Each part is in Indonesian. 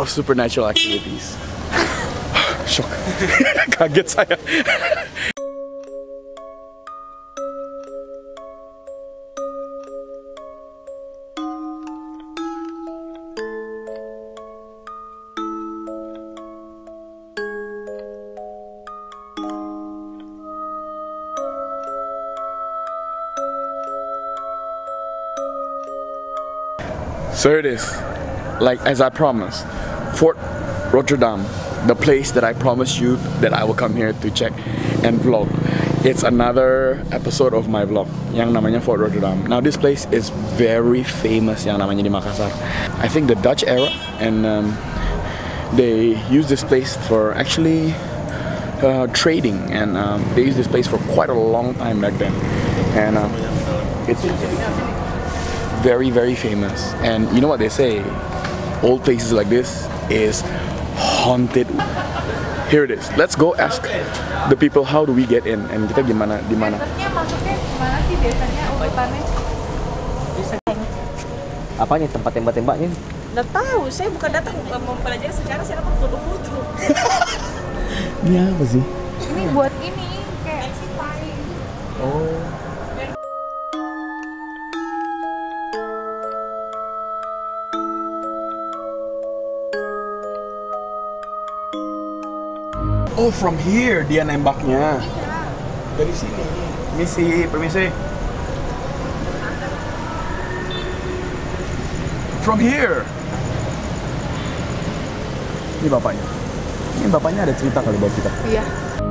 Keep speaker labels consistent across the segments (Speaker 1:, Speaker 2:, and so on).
Speaker 1: of supernatural activities. Shock. Kaget saya. So it is, like as I promised, Fort Rotterdam, the place that I promised you that I will come here to check and vlog. It's another episode of my vlog yang namanya Fort Rotterdam. Now this place is very famous yang namanya di Makassar. I think the Dutch era, and they use this place for actually trading, and they use this place for quite a long time back then. And it's very, very famous. And you know what they say, old places like this is haunted. Here it is. Let's go ask the people how do we get in, and kita gimana di mana.
Speaker 2: Masuknya gimana sih biasanya urutannya?
Speaker 3: Apanya tempat tembak-tembaknya?
Speaker 2: Nggak tahu, saya bukan datang mempelajari sejarah, saya dapat foto-foto.
Speaker 1: Ini apa sih?
Speaker 2: Ini buat ini kayak exciting.
Speaker 3: Oh.
Speaker 1: Oh, from here dia nembaknya. Dari sini. Permisi. From here. Ini bapaknya. Ini bapaknya ada cerita kali buat kita.
Speaker 2: Iya.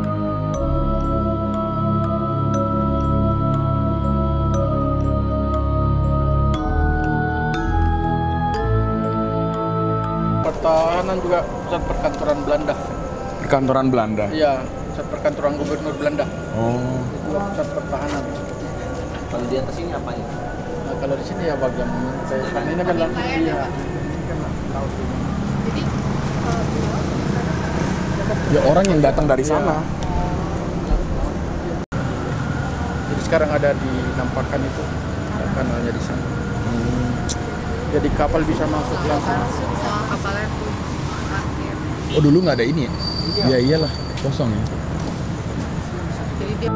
Speaker 4: Pertahanan juga pusat perkantoran Belanda.
Speaker 1: Perkantoran Belanda.
Speaker 4: Iya, pusat perkantoran gubernur Belanda.
Speaker 1: Oh.
Speaker 4: Itu pusat pertahanan.
Speaker 3: Kalau di atas ini apanya?
Speaker 4: Nah, kalau di sini ya bagian kan ini kan laut ya.
Speaker 2: Jadi
Speaker 1: Ya orang yang datang dari sana.
Speaker 4: Jadi sekarang ada di Nampakan itu kanalnya di sana. Jadi kapal bisa masuk langsung.
Speaker 2: sama kapalnya tuh akhir.
Speaker 1: Oh, dulu nggak ada ini ya? Ya iyalah, kosong ya.
Speaker 2: Jadi dia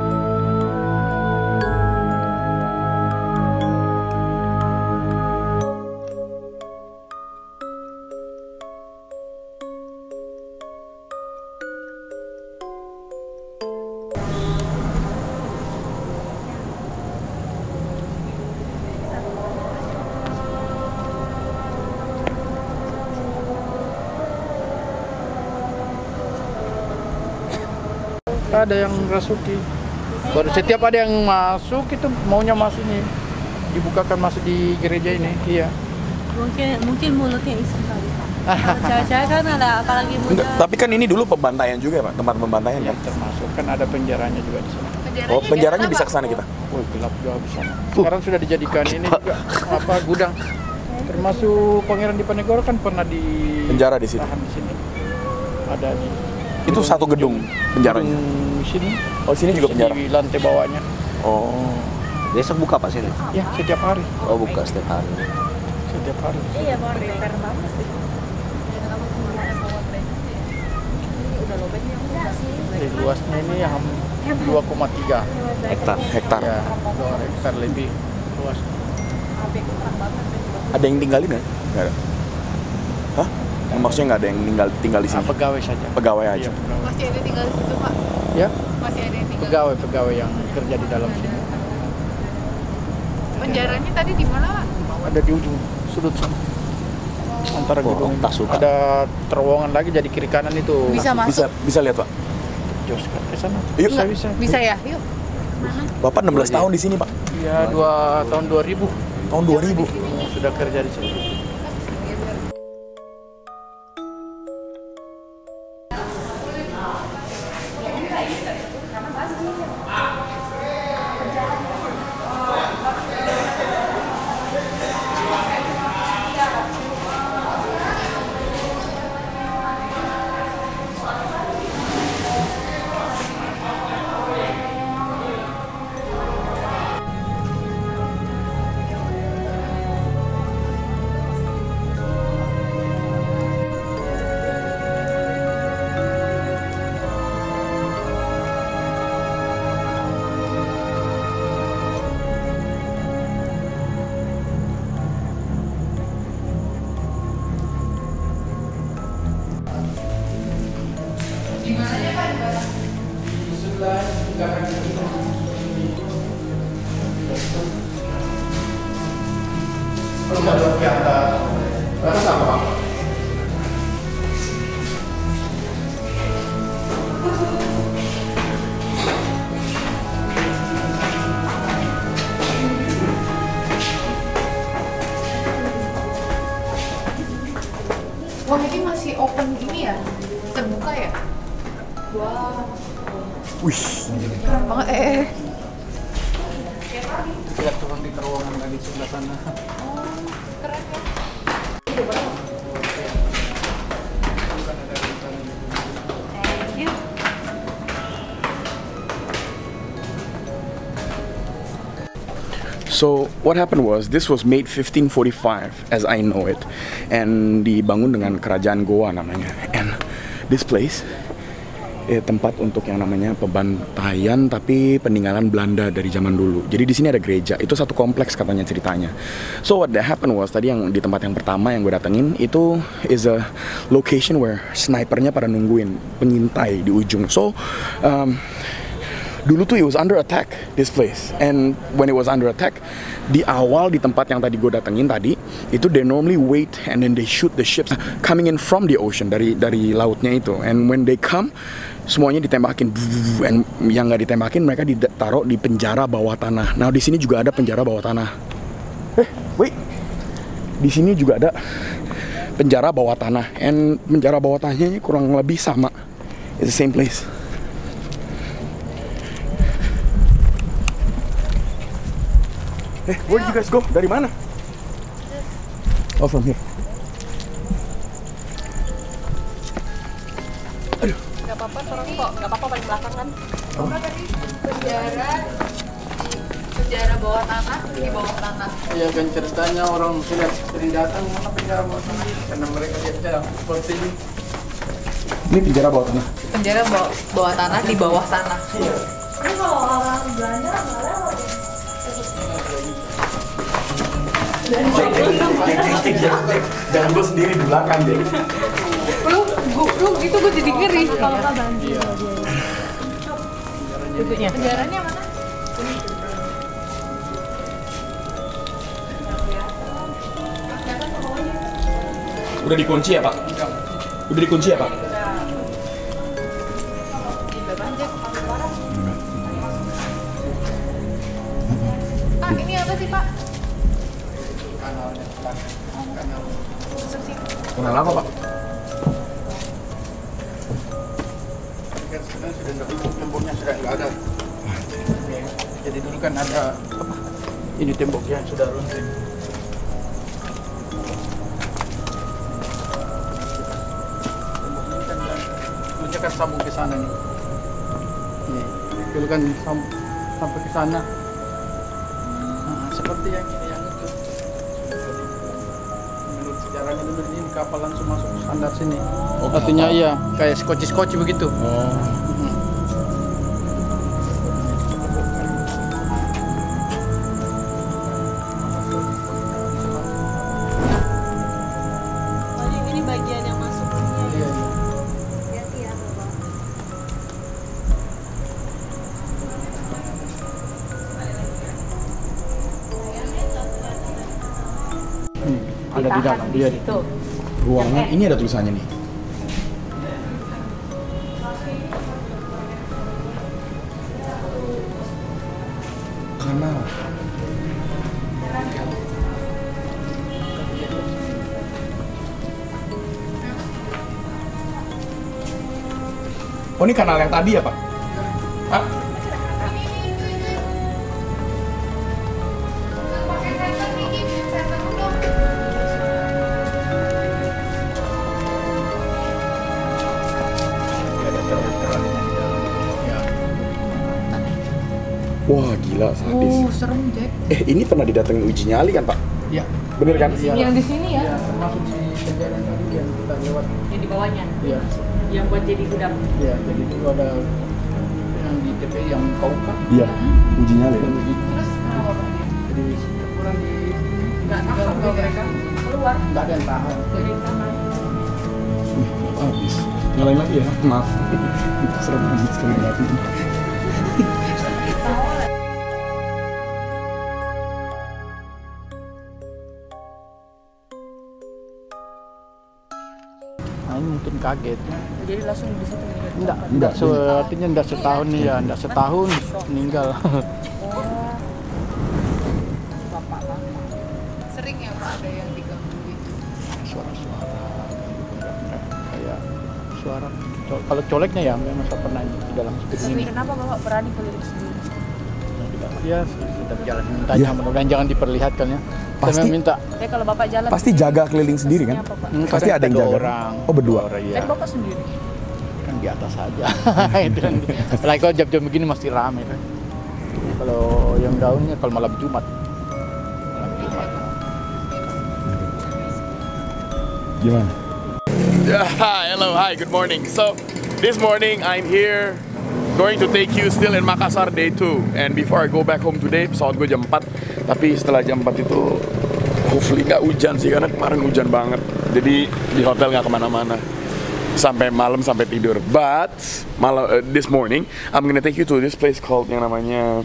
Speaker 4: Ada yang rasuki. Baru setiap ada yang masuk itu maunya masuk ini. Dibukakan masuk di gereja ini. Iya.
Speaker 5: Mungkin mulutnya isi kali. Kalau cewek-cewek kan ada apalagi muda.
Speaker 1: Enggak, tapi kan ini dulu pembantaian juga ya, Pak? Tempat pembantaian
Speaker 4: Ya,
Speaker 1: kan?
Speaker 4: termasuk kan ada penjaranya juga di sana.
Speaker 1: Oh, penjaranya bisa ke sana kita?
Speaker 4: Woi, gelap juga di sana. Sekarang sudah dijadikan ini juga apa gudang. Termasuk Pangeran Diponegoro kan pernah di
Speaker 1: Penjara di situ.
Speaker 4: tahan di sini. Ada di
Speaker 1: Itu satu gedung penjaranya?
Speaker 4: gedung sini.
Speaker 1: Oh, sini juga penjara?
Speaker 4: Di lantai bawahnya.
Speaker 1: Oh.
Speaker 3: Besok buka Pak sini?
Speaker 4: Ya, setiap hari.
Speaker 3: Oh buka setiap hari.
Speaker 4: Setiap hari.
Speaker 2: iya mau repair banget sih. Udah lobetnya udah sih.
Speaker 4: Jadi luasnya ini 2,3
Speaker 1: Hektar.
Speaker 4: ya, 2 hektar lebih luas.
Speaker 1: Ada yang tinggalin ya? Nggak ada. Hah? Maksudnya nggak ada yang tinggal di sini?
Speaker 4: Pegawai saja.
Speaker 1: Pegawai aja.
Speaker 4: Iya, pegawai.
Speaker 2: Masih ada tinggal di situ, Pak.
Speaker 4: Ya,
Speaker 2: Masih ada yang tinggal.
Speaker 4: pegawai yang kerja di dalam sini.
Speaker 2: Penjaranya tadi di mana, Pak?
Speaker 4: Ada di ujung sudut sana. Antara
Speaker 3: Oh,
Speaker 4: gedung
Speaker 3: tak suka.
Speaker 4: ada terowongan lagi jadi kiri kanan itu.
Speaker 2: Bisa masuk.
Speaker 1: Bisa lihat, Pak?
Speaker 4: Jos ke sana.
Speaker 1: Yuk.
Speaker 4: Bisa.
Speaker 2: Bisa ya? Yuk.
Speaker 1: Bapak 16 tahun di sini, Pak.
Speaker 4: Iya, tahun 2000
Speaker 1: Tahun 2000.
Speaker 4: sudah kerja di sini.
Speaker 6: Wah, ini masih open gini ya? Terbuka ya? Wah.
Speaker 1: Wih.
Speaker 6: Keren banget.
Speaker 4: Lihat turun di terowongan lagi sebelah sana.
Speaker 6: Oh, keren ya. Thank you.
Speaker 1: So what happened was this was made 1545 as I know it, and dibangun dengan kerajaan Goa namanya. And this place tempat untuk yang namanya pembantaian tapi peninggalan Belanda dari zaman dulu. Jadi di sini ada gereja. Itu satu kompleks katanya ceritanya. So what that happened was tadi yang di tempat yang pertama yang gue datengin itu is a location where snipernya pada nungguin pengintai di ujung. So dulu tuh it was under attack this place, and when it was under attack di awal di tempat yang tadi gue datengin tadi itu they normally wait and then they shoot the ships coming in from the ocean dari lautnya itu, and when they come semuanya ditembakin, and yang nggak ditembakin mereka ditaruh di penjara bawah tanah. Nah di sini juga ada penjara bawah tanah. Wait, di sini juga ada penjara bawah tanah, and penjara bawah tanahnya kurang lebih sama, it's the same place. Where did you guys go? Dari mana? Oh, from here. Aduh.
Speaker 2: Gak apa-apa, orang kok. Gak apa-apa paling belakang kan.
Speaker 6: Oh. Penjara bawah tanah, di bawah tanah.
Speaker 4: Iya kan ceritanya orang sudah sering datang mana penjara bawah tanah karena mereka lihat seperti ini.
Speaker 1: Ini penjara bawah tanah.
Speaker 6: Penjara bawah tanah di bawah tanah.
Speaker 1: Iya.
Speaker 5: Ini kalau orang Belanda nggak lewat ya.
Speaker 1: Dan gue sendiri di belakang deh.
Speaker 6: Lu gitu gue jadi ngeri.
Speaker 5: Kalau nggak banjir.
Speaker 6: Duduknya. Penjaranya mana?
Speaker 1: Udah dikunci ya Pak? Udah dikunci ya Pak?
Speaker 6: Pak, ini apa sih Pak?
Speaker 1: Kenal apa Pak?
Speaker 4: Kan sekarang sudah nggak temboknya sudah nggak ada. Jadi dulu kan ada apa? Ini temboknya sudah runtuh. Dulunya kan sambung ke sana nih. Nih, dulu kan sampai ke sana. Nah, seperti yang ini yang itu. Menurut sejarahnya dulu ini kapal langsung masuk standar sini.
Speaker 1: Oh,
Speaker 4: Artinya
Speaker 1: kapal.
Speaker 4: iya, kayak skoci begitu.
Speaker 1: Oh.
Speaker 5: Oh, ini bagian yang masuk.
Speaker 4: Iya.
Speaker 5: Hati-hati ya, Bapak.
Speaker 4: Ada di dalam dia.
Speaker 1: Ruangan ini ada tulisannya nih. Kanal. Oh ini kanal yang tadi ya Pak? Hah? Wah gila sadis.
Speaker 6: Serem Jack.
Speaker 1: Ini pernah didatengin uji nyali kan Pak?
Speaker 4: Iya.
Speaker 1: Bener kan?
Speaker 6: Yang di sini ya?
Speaker 4: Iya, termasuk si penjara tadi yang kita lewat.
Speaker 2: Yang di bawahnya.
Speaker 4: Iya.
Speaker 2: Yang buat jadi gudang.
Speaker 4: Iya, jadi dulu ada yang di TPI yang KUK.
Speaker 1: Iya. Uji nyali.
Speaker 4: Dan begitu.
Speaker 6: Terus kenapa Pak?
Speaker 4: Jadi kurang di
Speaker 2: Nggak tahan kalau mereka keluar.
Speaker 4: nggak ada yang tahan.
Speaker 2: Jadi tahan.
Speaker 1: Habis. Nyalain lagi ya? Maaf. Serem banget sekali mati.
Speaker 4: kaget.
Speaker 2: Jadi langsung di situ meninggal.
Speaker 4: Enggak, artinya enggak setahun nih ya, enggak setahun meninggal.
Speaker 6: Sering ya Pak ada yang diganggu gitu.
Speaker 4: Suara-suara kayak suara kalau coleknya ya memang saya pernah di dalam seperti ini.
Speaker 2: Kenapa Bapak berani keliling sendiri?
Speaker 4: Ya sudah jalan mintanya, mudah-mudahan jangan diperlihatkan ya.
Speaker 1: Pasti-
Speaker 4: Saya minta
Speaker 2: Kalau Bapak jalan
Speaker 1: Pasti jaga keliling sendiri kan?
Speaker 2: apa, Pak?
Speaker 1: Pasti ada yang
Speaker 4: dua
Speaker 1: jaga.
Speaker 4: orang.
Speaker 1: Oh, berdua?
Speaker 4: Iya.
Speaker 2: Kan Bapak sendiri.
Speaker 4: Kan di atas saja. Itu kan. Apalagi kalau jam-jam begini masih ramai kan. Kalau yang daunnya kalau malam Jumat. Malam Jumat.
Speaker 1: Gimana? Hello, hi, good morning. So, this morning I'm here going to take you still in Makassar day 2. And before I go back home today, pesawat gue jam 4. Tapi setelah jam 4 itu hopefully nggak hujan sih, karena kemarin hujan banget. Jadi di hotel nggak kemana-mana sampai malam, sampai tidur. But this morning I'm gonna take you to this place called yang namanya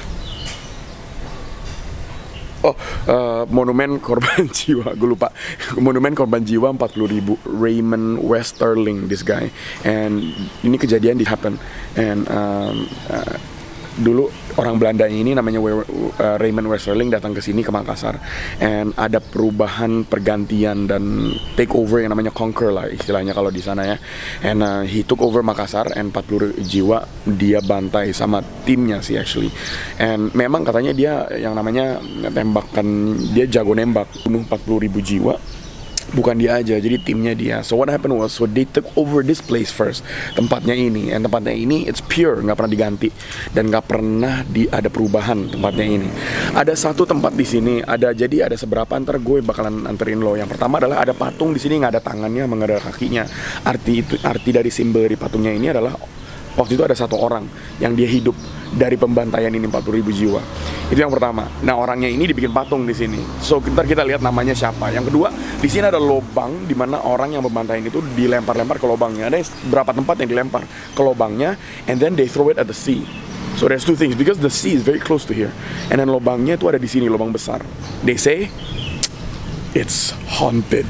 Speaker 1: Monumen Korban Jiwa, gue lupa. Monumen Korban Jiwa 40.000, Raymond Westerling, this guy. And ini kejadian di happen. And dulu orang Belanda ini namanya Raymond Westerling datang ke sini ke Makassar, and ada perubahan, pergantian dan take over yang namanya conquer lah istilahnya kalau di sana ya. And he took over Makassar, and 40 jiwa dia bantai sama timnya sih actually. And memang katanya dia yang namanya tembakan, dia jago nembak, bunuh 40.000 jiwa. Bukan dia aja, jadi timnya dia. So what happened was, so they took over this place first, tempatnya ini. And tempatnya ini, it's pure, nggak pernah diganti. Dan nggak pernah ada perubahan tempatnya ini. Ada satu tempat di sini, jadi ada seberapa, ntar gue bakalan anterin lo. Yang pertama adalah ada patung di sini, nggak ada tangannya, nggak ada kakinya. Arti dari simbol dari patungnya ini adalah, waktu itu ada satu orang yang dia hidup dari pembantaian ini 40.000 jiwa. Itu yang pertama. Nah, orangnya ini dibikin patung di sini. So, ntar kita lihat namanya siapa. Yang kedua, di sini ada lubang di mana orang yang pembantaian itu dilempar-lempar ke lubangnya. Ada berapa tempat yang dilempar ke lubangnya, and then they throw it at the sea. So there's two things, because the sea is very close to here. And then lubangnya itu ada di sini, lubang besar. They say it's haunted.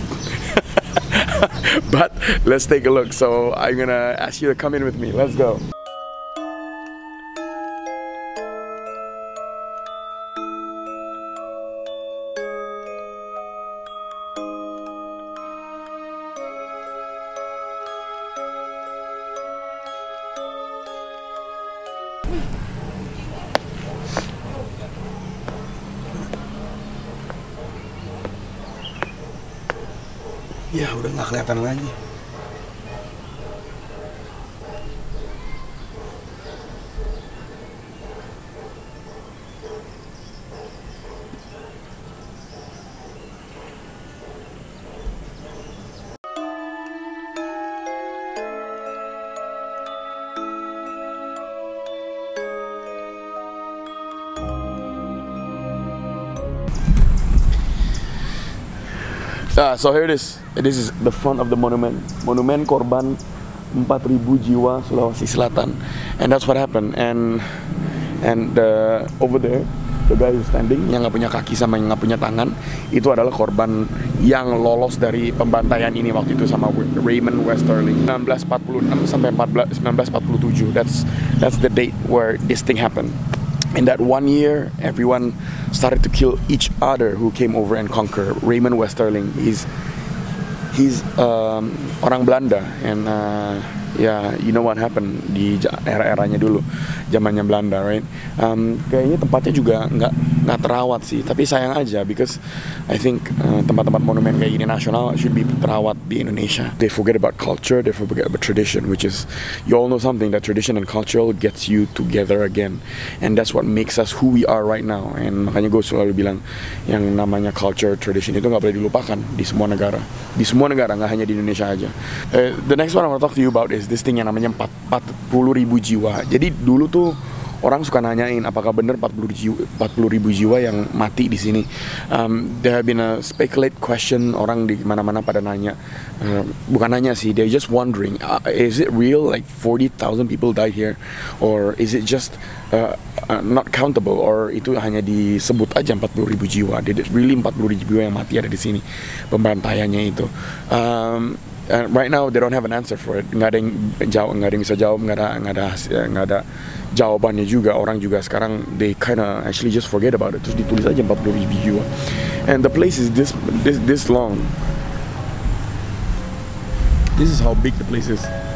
Speaker 1: But let's take a look. So I'm gonna ask you to come in with me. Let's go. Ya udah nggak kelihatan lagi. So here it is. This is the front of the monument. Monumen Korban 4.000 jiwa Sulawesi Selatan. And that's what happened. And over there, the guy who's standing, yang nggak punya kaki sama yang nggak punya tangan, itu adalah korban yang lolos dari pembantaian ini waktu itu sama Raymond Westerling. 1946 sampai 1947. That's the date where this thing happened. In that 1 year, everyone started to kill each other who came over and conquer. Raymond Westerling, he's orang Belanda, and you know what happened di era-eranya dulu, zamannya Belanda, right? Kayaknya tempatnya juga nggak terawat sih, tapi sayang aja, because I think tempat-tempat monumen kayak gini nasional should be terawat di Indonesia. They forget about culture, they forget about tradition, which is, you all know something, that tradition and culture gets you together again, and that's what makes us who we are right now. And makanya gue selalu bilang, yang namanya culture, tradition itu nggak boleh dilupakan di semua negara, nggak hanya di Indonesia aja. The next one I want to talk to you about is this thing yang namanya 40.000 jiwa. Jadi dulu tuh orang suka nanyain apakah benar 40.000 jiwa yang mati di sini. There have been a speculate question, orang di mana-mana pada nanya. Bukan nanya sih, they're just wondering, is it real, like 40,000 people died here, or is it just not countable, or itu hanya disebut aja 40.000 jiwa. Did it really 40.000 jiwa yang mati ada di sini, pembantaiannya itu. And right now they don't have an answer for it. Nggak ada yang jawab, nggak ada yang bisa jawab, nggak ada jawabannya juga. Orang juga sekarang they kinda actually just forget about it. Terus ditulis aja 40,000 jiwa. And the place is this long. This is how big the place is.